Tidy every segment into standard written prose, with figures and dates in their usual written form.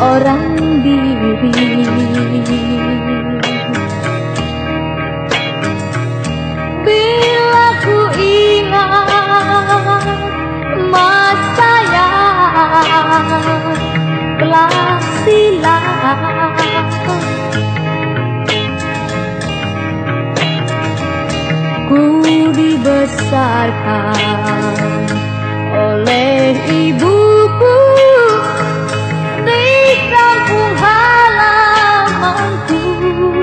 seorang diri. Bila ku ingat masa yang telah silam, ku dibesarkan oleh ibuku di kampung halamanku.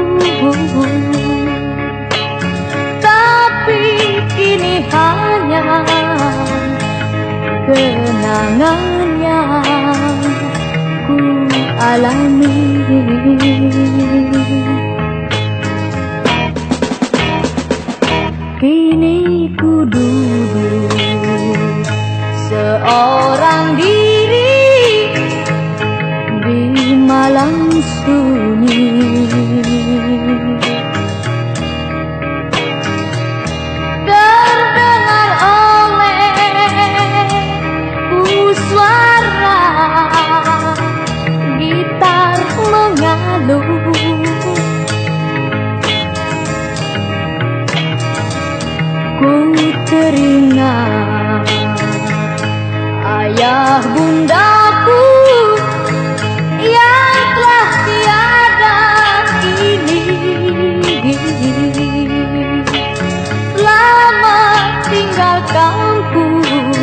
Tapi kini hanya kenangan yang ku alami. Kini ku duduk seorang diri di malam sunyi, terdengar olehku suara gitar mengalun. Ku teringat ayah bundaku yang telah tiada kini, lama tinggal kampung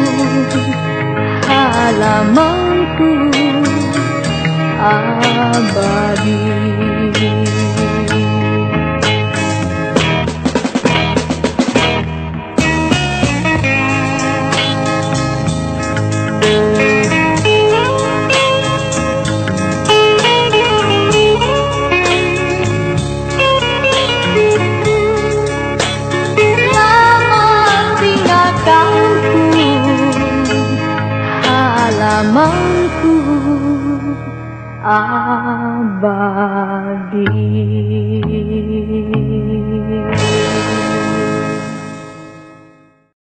halamanku abadi. Halamanku abadi.